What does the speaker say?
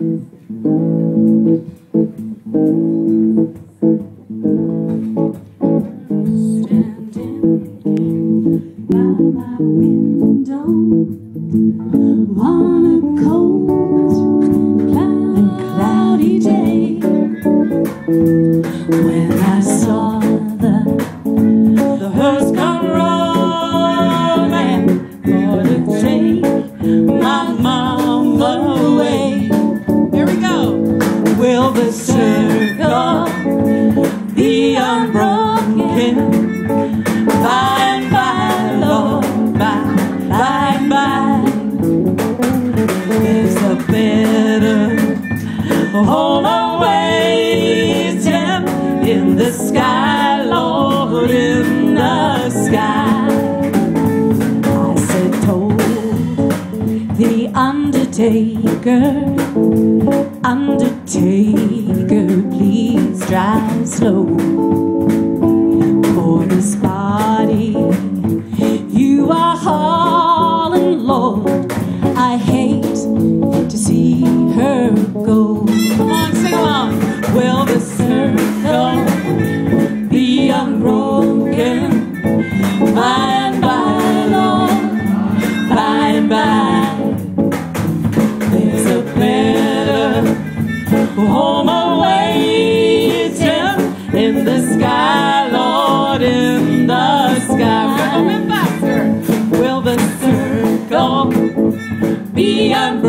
When I saw the hearse come rolling for to take my mama away. Here we go. Will the circle be unbroken? By and by, Lord, by and by. There's a better home awaiting in the sky, Lord, in the sky. I said, told the undertaker, undertaker, please drive slow. For this body you are hauling, Lord, I hate to see her go. Come on, sing along. Will the circle be unbroken? By and by, Lord, by and by. There's a better home awaiting in the sky, Lord, in the sky. Will the circle be unbroken?